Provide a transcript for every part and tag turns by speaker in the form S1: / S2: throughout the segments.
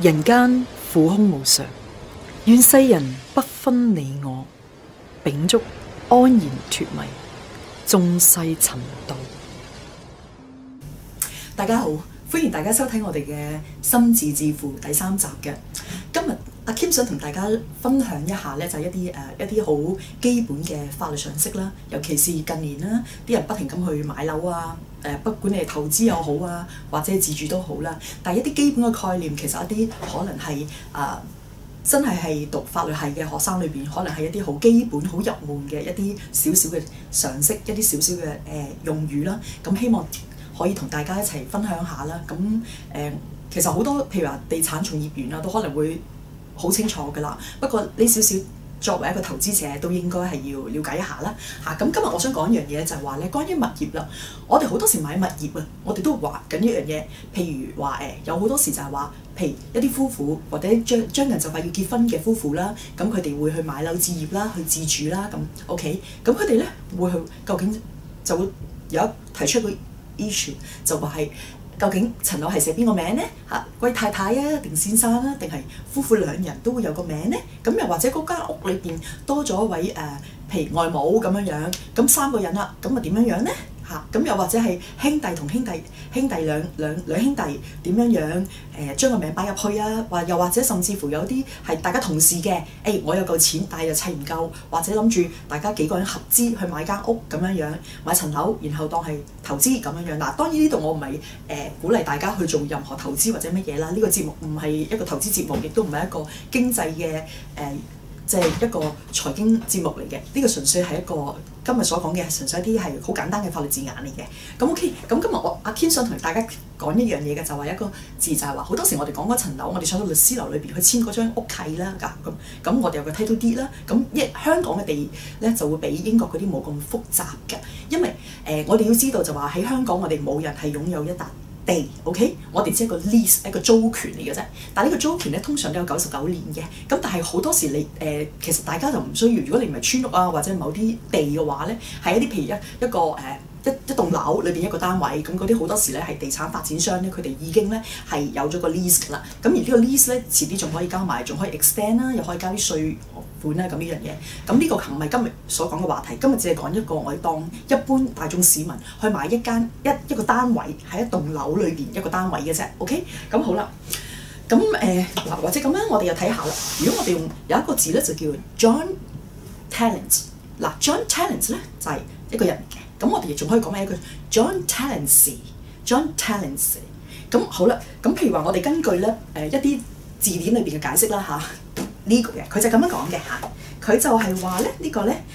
S1: 人間苦空無常，願世人不分你我，秉燭安然脫迷，眾世尋道。
S2: 大家好，歡迎大家收睇我哋嘅心智致富第3集嘅。今日阿 Kim 想同大家分享一下咧，就係一啲好基本嘅法律常識啦。尤其是近年啦，啲人不停咁去買樓啊，不管你係投資又好啊，或者自住都好啦。但係一啲基本嘅概念，其實一啲可能係真係讀法律系嘅學生裏邊，可能係一啲好基本、好入門嘅一啲少少嘅常識，一啲少少嘅用語啦。咁希望可以同大家一齊分享下啦。咁其實好多譬如話地產從業員啊，都可能會好清楚㗎啦。不過呢少少作為一個投資者，都應該係要了解一下啦。咁今日我想講一樣嘢就係話咧，關於物業啦。我哋好多時買物業啊，我哋都話緊一樣嘢。譬如話有好多時就係話，譬如一啲夫婦或者將近就快要結婚嘅夫婦啦，咁佢哋會去買樓置業啦，去自住啦。咁 OK，咁佢哋咧會去究竟就會有提出一個 issue， 就話係究竟層樓係寫邊個名呢？貴太太啊，定先生啊，定係夫婦兩人都會有個名呢？咁又或者嗰間屋裏邊多咗一位譬如外母咁樣樣，咁3個人啦，咁啊點樣樣呢？咁又或者係兄弟同兄弟兩兄弟點樣樣將個名擺入去啊？又或者甚至乎有啲係大家同事嘅，我有嚿錢，但係又砌唔夠，或者諗住大家幾個人合資去買間屋咁樣樣，買層樓，然後當係投資咁樣樣。嗱，當然呢度我唔係鼓勵大家去做任何投資或者乜嘢啦。呢個節目唔係一個投資節目，亦都唔係一個經濟嘅即係一個財經節目嚟嘅。呢個純粹係一個今日所講嘅，純粹一啲係好簡單嘅法律字眼嚟嘅。咁 OK，咁今日阿 Ken 想同大家講一樣嘢嘅，就話一個字就係話，好多時我哋講嗰層樓，我哋上到律師樓裏邊去簽嗰張屋契啦，咁我哋有個 title deed 啦。咁香港嘅地咧就會比英國嗰啲冇咁複雜嘅，因為我哋要知道就話喺香港我哋冇人係擁有一笪地 ，OK， 我哋只係一個 lease 一個租權嚟嘅啫。但係呢個租權咧通常都有99年嘅。咁但係好多時你其實大家就唔需要，如果你唔係村屋啊或者某啲地嘅話咧，係一啲譬如一棟樓裏邊一個單位，咁嗰啲好多時咧係地產發展商咧，佢哋已經咧係有咗個 lease 㗎啦。咁而呢個 lease 咧遲啲仲可以加埋，仲可以 extend 啦，又可以交啲稅款啦，咁呢樣嘢。咁呢個唔係今日所講嘅話題，今日只係講一個我哋當一般大眾市民去買一個單位喺一棟樓裏邊一個單位嘅啫。OK， 咁好啦。咁或者咁樣我哋又睇下啦。如果我哋用有一個字咧就叫 John Talent， 嗱 John Talent 咧就係一個人嚟嘅。咁我哋亦仲可以講咩一個 John Talent。咁好啦，咁譬如話我哋根據咧一啲字典裏邊嘅解釋啦呢個嘅佢就咁樣講嘅佢就係話咧呢個咧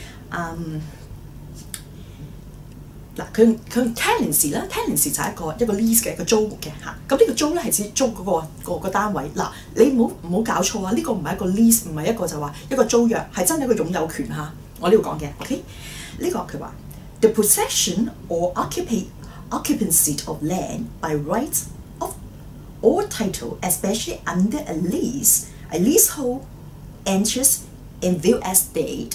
S2: 嗱佢 tenancy 啦 ，tenancy 就係一個 lease 嘅一個租嘅咁呢個租咧係指租嗰個單位。嗱，你唔好搞錯啊！呢個唔係一個 lease， 唔係一個就話一個租約，係真係一個擁有權我呢度講嘅 ，OK？ 呢個佢話 the possession or occupancy of land by right of or title, especially under a leasehold enters in real estate，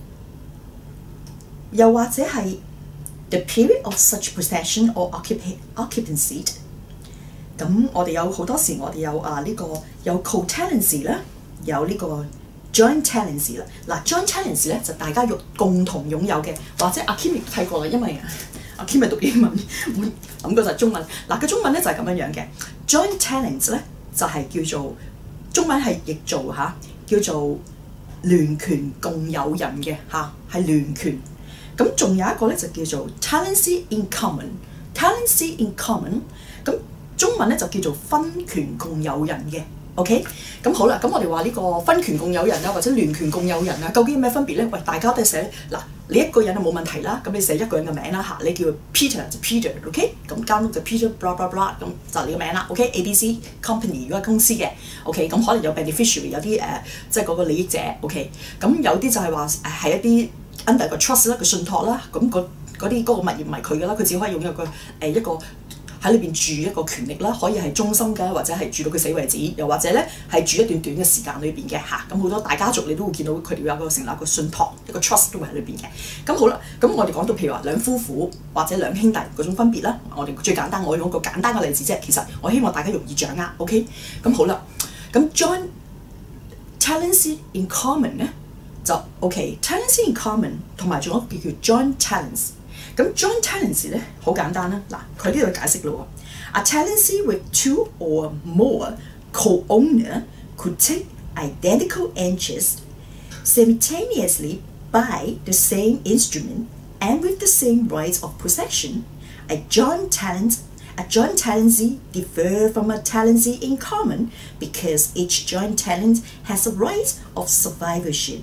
S2: 又或者係the period of such possession or occupancy。 咁我哋有好多時，我哋有呢個有 co-tenancy 啦，有呢個 joint tenancy 啦。嗱 joint tenancy 咧就大家共同擁有嘅，或者阿 Kim 亦睇過啦，因為阿 Kim 係讀英文，我諗過就係中文。嗱個中文咧就係咁樣樣嘅 joint tenants 咧就係叫做中文係譯做叫做聯權共有人嘅係聯權。咁仲有一個咧就叫做 tenancy in common，tenancy in common， 咁中文咧就叫做分權共有人嘅 ，OK？ 咁好啦，咁我哋話呢個分權共有人啊，或者聯權共有人啊，究竟有咩分別咧？喂，大家都係寫嗱，你一個人就冇問題啦，咁你寫一個人嘅名啦你叫 Peter 就 Peter，OK？ 咁間屋就 Peter blah blah blah， 咁就你個名啦 ，OK？ABC company 如果係公司嘅 ，OK？ 咁可能有 beneficiary 有啲即係嗰個利益者 ，OK？ 咁有啲就係話係一啲under 個 trust 啦，個信託啦，咁嗰個物業唔係佢㗎啦，佢只可以擁有一個喺裏邊住一個權力啦，可以係終身㗎，或者係住到佢死為止，又或者咧係住一段短嘅時間裏邊嘅咁好多大家族你都會見到佢哋有個成立個信託一個 trust 都會喺裏邊嘅。咁好啦，咁我哋講到譬如話兩夫婦或者兩兄弟嗰種分別啦，我哋最簡單，我用一個簡單嘅例子啫。其實我希望大家容易掌握 ，OK？ 咁好啦。 咁 joint tenancy in common 咧就 OK，tenancy in common 同埋仲有一個叫 joint tenants。咁 joint tenancy 咧好簡單啦，嗱佢呢度解釋咯喎，a tenancy with 2 or more co-owner could take identical interests simultaneously by the same instrument and with the same rights of possession. A joint tenancy differs from a tenancy in common because each joint tenant has a right of survivorship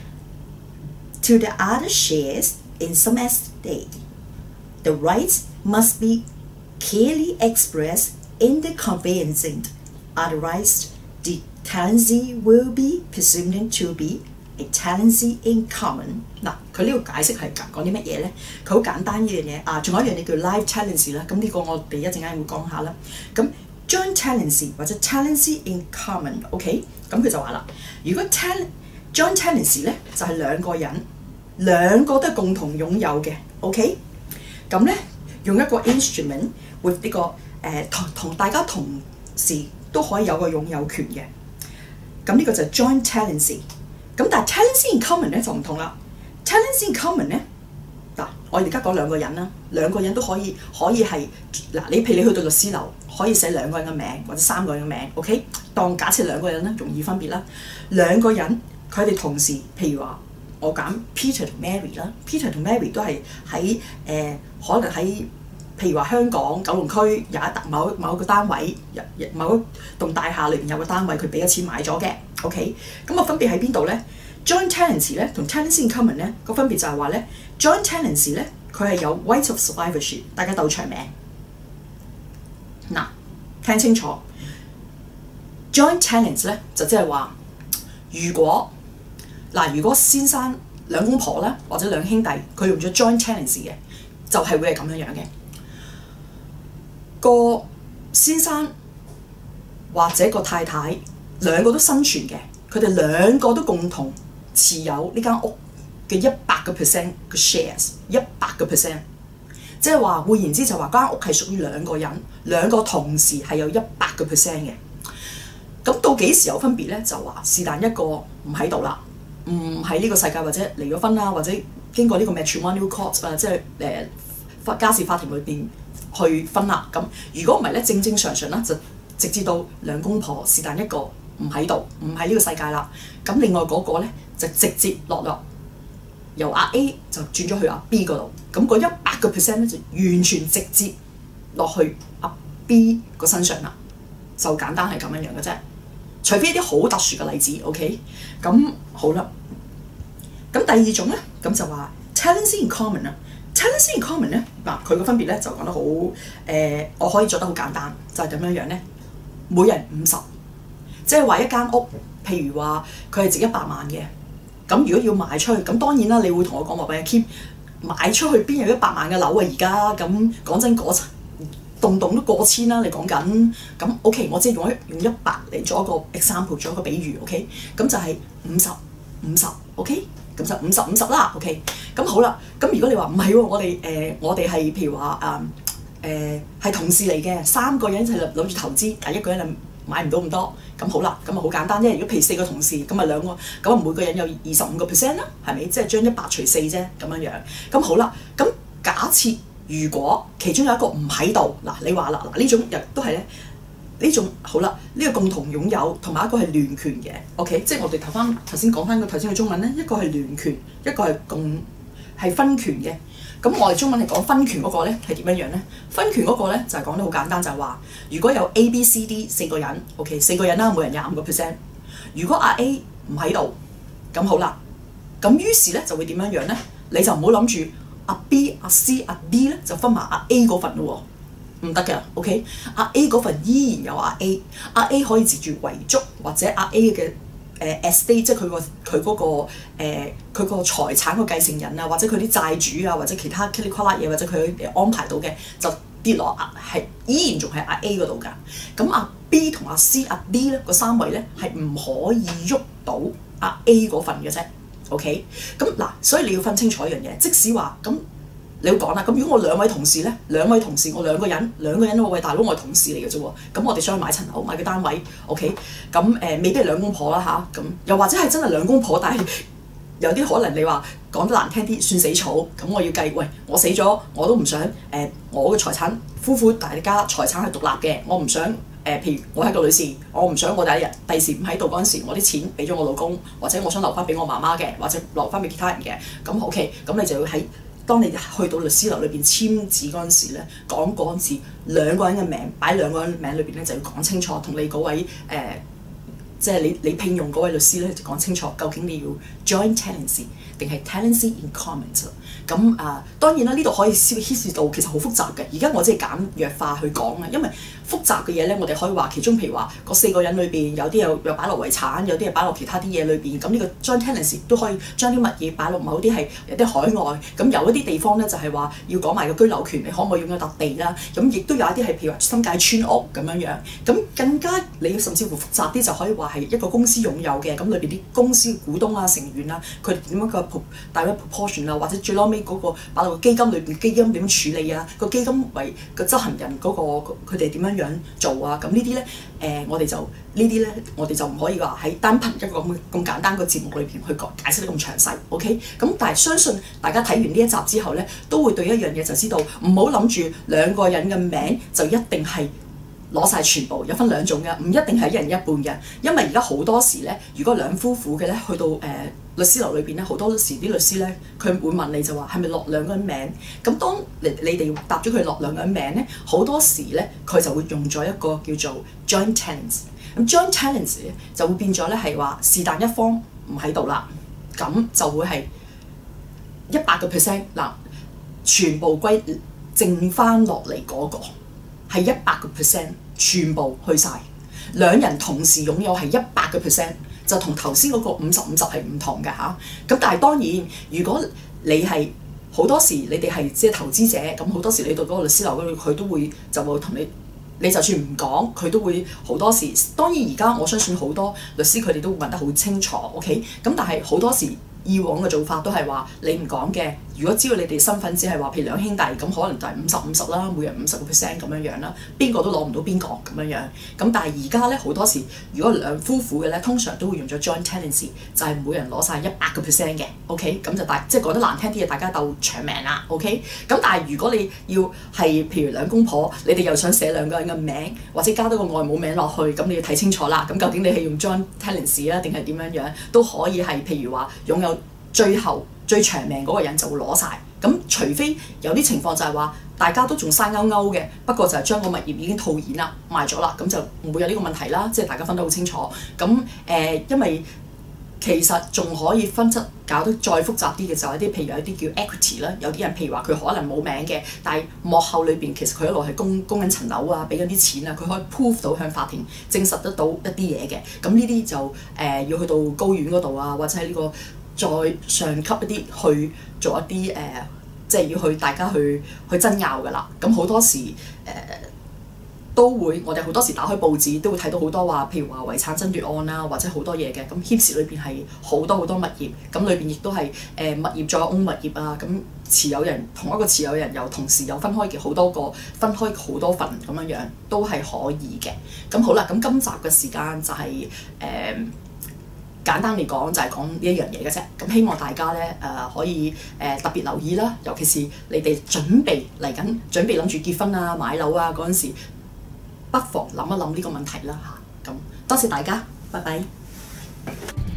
S2: to the other shares in some estate. The rights must be clearly expressed in the conveyancing, otherwise the tenancy will be presumed to be a tenancy in common。 嗱，佢呢個解釋係講啲乜嘢咧？佢好簡單呢樣嘢啊，仲有一樣嘢叫 live tenancy 啦。咁呢個我哋一陣間會講下啦。咁 joint tenancy 或者 tenancy in common，OK？ 咁佢就話啦，如果 joint tenancy 咧就係兩個人，兩個都係共同擁有嘅 ，OK？ 咁咧用一個 instrument with 呢個同大家同時都可以有個擁有權嘅。咁呢個就係 joint tenancy。咁但係 tenancy in common 咧就唔同啦。tenancy in common 咧嗱，我而家講兩個人啦，兩個人都可以係嗱，你譬如你去到律師樓，可以寫兩個人嘅名或者三個人嘅名 ，OK？ 當假設兩個人咧容易分別啦，兩個人佢哋同時，譬如話我揀 Peter 同 Mary 啦 ，Peter 同 Mary 都係喺可能喺譬如話香港九龍區有某一個單位，某一棟大廈裏邊有個單位，佢俾咗錢買咗嘅 ，OK？ 咁個分別喺邊度咧 ？joint tenancy 咧同 tenancy in common 咧個分別就係話咧 ，joint tenancy 咧佢係有 right of survivorship， 大家鬥長命。嗱，聽清楚 ，joint tenants 咧就即係話，如果先生兩公婆啦，或者兩兄弟，佢用咗 joint tenancy 嘅，就係會係咁樣嘅。個先生或者個太太兩個都生存嘅，佢哋兩個都共同持有呢間屋嘅100% 嘅 shares， 100%， 即係話換言之就話間屋係屬於兩個人，兩個同時係有100% 嘅。咁到幾時有分別咧？就話是但一個唔喺度啦，唔喺呢個世界或者離咗婚啦，或者經過呢個 matrimonial court 啊，即係家事法庭裏邊去分啦。咁如果唔係咧，正常啦，就直至到兩公婆是但一個唔喺度，唔喺呢個世界啦。咁另外嗰個咧就直接落由阿 A 就轉咗去阿 B 嗰度。咁嗰100% 咧就完全直接落去阿 B 個身上啦。就簡單係咁樣嘅啫。除非一啲好特殊嘅例子 ，OK？ 咁好啦。咁第二種咧，咁就話 tenancy in common 啦。tenancy in common 咧，嗱佢個分別咧就講得好我可以做得好簡單，就係咁樣咧，每人50，即係話一間屋，譬如話佢係值100萬嘅，咁如果要賣出去，咁當然啦，你會同我講話俾阿 Kim 賣出去邊有100萬嘅樓啊？而家咁講真嗰棟都過千啦，你講緊咁 OK， 我只係用100嚟做一個 example， 做一個比喻 OK， 咁就係50 OK， 咁就50啦 OK， 咁好啦，咁如果你話唔係喎，我哋係譬如話係同事嚟嘅，3個人一齊諗住投資，但係1個人就買唔到咁多，咁好啦，咁啊好簡單啫。如果譬如4個同事，咁啊2個，咁啊每個人有25% 啦，係咪？即係將100除4啫，咁樣樣。咁好啦，咁假設如果其中有一個唔喺度，嗱你話啦，嗱呢種亦都係咧，呢種好啦，呢個共同擁有同埋一個係聯權嘅 ，OK， 即係我哋頭先講翻個頭先嘅中文咧，一個係聯權，一個係分權嘅。咁我哋中文嚟講分權嗰個咧係點樣樣咧？分權嗰個咧就係講得好簡單，就係話如果有 A、B、C、D 4個人 ，OK 4個人啦，每人25%。如果阿 A 唔喺度，咁好啦，咁於是咧就會點樣樣咧？你就唔好諗住阿 B、阿 C、阿 D 咧就分埋阿 A 嗰份咯喎，唔得嘅 ，OK？ 阿 A 嗰份依然有阿 A， 阿 A 可以藉住遺囑或者阿 A 嘅estate， 即係佢嗰個財產個繼承人啊，或者佢啲債主啊，或者其他噼里呱啦嘢，或者佢安排到嘅就跌落係依然仲係阿 A 嗰度㗎。咁阿 B 同阿 C、阿 D 咧個3位咧係唔可以喐到阿 A 嗰份嘅啫。OK， 咁嗱，所以你要分清楚一樣嘢，即使話咁你會講啦，咁如果我兩位同事咧，兩位同事我兩個人喎，喂大佬我係同事嚟嘅啫喎，咁我哋想去買層樓買個單位 ，OK， 咁未必係兩公婆啦嚇，咁又或者係真係兩公婆，但係有啲可能你話講得難聽啲算死草，咁我要計，喂我死咗我都唔想我嘅財產夫婦大家財產係獨立嘅，我唔想。譬如我係個女士，我唔想我第時唔喺度嗰陣時，我啲錢俾咗我老公，或者我想留翻俾我媽媽嘅，或者留翻俾其他人嘅，咁 OK，咁你就要喺當你去到律師樓裏邊簽字嗰陣時咧，講嗰陣時兩個人嘅名，擺兩個人名裏邊咧就要講清楚，同你嗰位即係你聘用嗰位律師咧就講清楚，究竟你要 joint tenancy 定係 tenancy in common 咁當然啦，呢度可以牽涉到其實好複雜嘅。而家我只係簡約化去講啊，因為複雜嘅嘢咧，我哋可以話其中譬如話嗰4個人裏邊有啲又擺落遺產，有啲係擺落其他啲嘢裏邊。咁呢個 joint tenancy 都可以將啲物業擺落某啲係有啲海外。咁有一啲地方咧就係話要講埋個居留權，你可唔可以擁有笪地啦？咁亦都有一啲係譬如話新界村屋咁樣樣。咁更加你甚至乎複雜啲就可以話係一個公司擁有嘅，咁裏邊啲公司股東啊、成員啊，佢哋點樣個大約 proportion 啊，或者最撈尾嗰個擺落個基金裏邊，基金點樣處理啊？個基金為個執行人嗰個佢哋點樣樣做啊？咁呢啲咧我哋就唔可以話喺單憑一個咁簡單個節目裏邊去解釋得咁詳細 ，OK？ 咁但係相信大家睇完呢一集之後咧，都會對一樣嘢就知道，唔好諗住兩個人嘅名就一定係攞晒全部，有分兩種嘅，唔一定係一人一半嘅。因為而家好多時咧，如果兩夫婦嘅咧，去到律師樓裏邊咧，好多時啲律師咧，佢會問你就話係咪落兩個人名？咁當你哋答咗佢落兩個人名咧，好多時咧佢就會用咗一個叫做 joint tenants。咁 joint tenants 就會變咗咧係話是但一方唔喺度啦，咁就會係100%嗱，全部歸剩翻落嚟嗰個。係100%全部去晒，兩人同時擁有係100%，就同頭先嗰個50-50係唔同嘅嚇。咁但係當然，如果你係好多時你哋係即係投資者，咁好多時你到嗰個律師樓嗰度，佢都會就會同你就算唔講，佢都會好多時。當然而家我相信好多律師佢哋都會問得好清楚 ，OK？ 咁但係好多時以往嘅做法都係話你唔講嘅。如果知道你哋身份只係話譬如兩兄弟，咁可能就係50-50啦，每人50%咁樣樣啦，邊個都攞唔到邊個咁樣樣。咁但係而家咧好多時，如果兩夫婦嘅咧，通常都會用咗 joint tenancy，就係每人攞晒100%嘅 ，OK？ 咁就即係講得難聽啲嘢，大家鬥長命啦 ，OK？ 咁但係如果你要係譬如兩公婆，你哋又想寫兩個人嘅名，或者加多個外母名落去，咁你要睇清楚啦。咁究竟你係用 joint tenancy 啊，定係點樣樣都可以係譬如話擁有最後最長命嗰個人就會攞晒。咁除非有啲情況就係話大家都仲生勾勾嘅，不過就係將個物業已經套現啦，賣咗啦，咁就唔會有呢個問題啦。即係大家分得好清楚。咁因為其實仲可以分則搞得再複雜啲嘅，就係啲譬如有啲叫 equity 啦，有啲人譬如話佢可能冇名嘅，但係幕後裏邊其實佢一路係供緊層樓啊，俾緊啲錢啊，佢可以 prove 到向法庭證實得到一啲嘢嘅。咁呢啲就要去到高院嗰度啊，或者係呢個再上級一啲去做一啲即係要去大家去爭拗㗎啦。咁好多時都會，我哋好多時打開報紙都會睇到好多話，譬如話遺產爭奪案啦，或者好多嘢嘅。咁牽涉裏邊係好多物業，咁裏邊亦都係物業再 own 物業啊。咁持有人同一個持有人又同時有分開嘅好多個，分開好多份咁樣樣都係可以嘅。咁好啦，咁今集嘅時間就係簡單嚟講就係講呢一樣嘢嘅啫。咁希望大家咧可以特別留意啦，尤其是你哋準備諗住結婚啊、買樓啊嗰陣時，不妨諗一諗呢個問題啦嚇。咁多謝大家，拜拜。